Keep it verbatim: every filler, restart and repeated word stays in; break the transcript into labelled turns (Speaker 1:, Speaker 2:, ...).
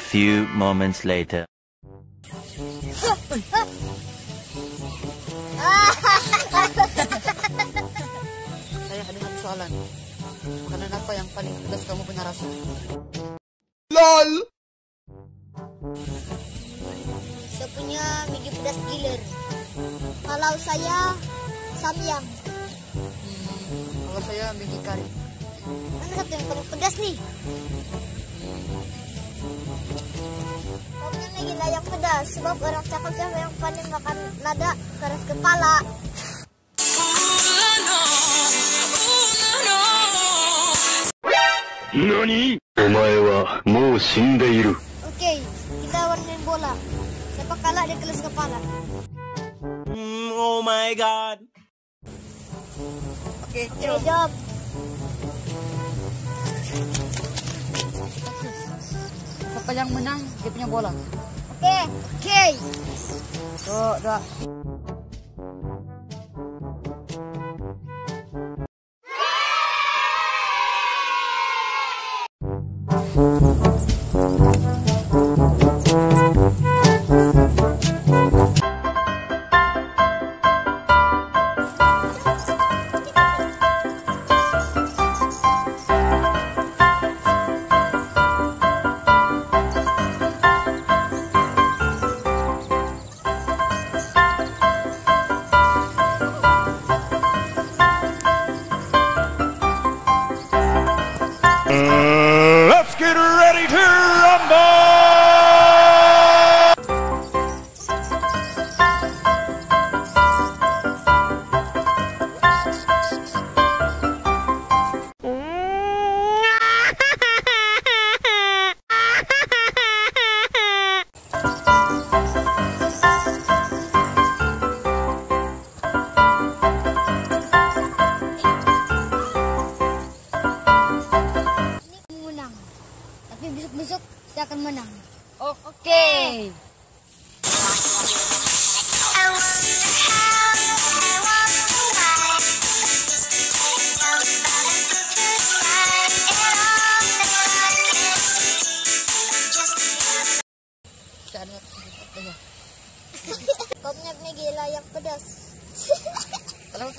Speaker 1: few moments later.
Speaker 2: Saya ada satu soalan. Makanan apa yang paling pedas kamu punya rasa?
Speaker 3: LOL.
Speaker 4: Saya punya migi pedas giler. Kalau saya samyang.
Speaker 2: Hmm, kalau saya migi kari.
Speaker 4: Mana satu yang paling pedas nih? Kau punya migi lah yang pedas. Sebab orang cakap yang paling makan lada keras kepala.
Speaker 1: Nani? Omae wa mou shindeiru.
Speaker 4: Oke, kita main bola. Siapa kalah dia keras kepala.
Speaker 1: Mm, oh my god.
Speaker 2: Oke,
Speaker 4: Oke, jawab.
Speaker 2: siapa yang menang dia punya bola.
Speaker 4: Oke, oke.
Speaker 2: Tuh, dah.
Speaker 3: Let's get ready to rumble!
Speaker 4: Menang. Tapi besok-besok saya akan menang.
Speaker 2: Oke. Saya ada satu.
Speaker 4: Kau punya migi lah yang pedas.
Speaker 2: Kalau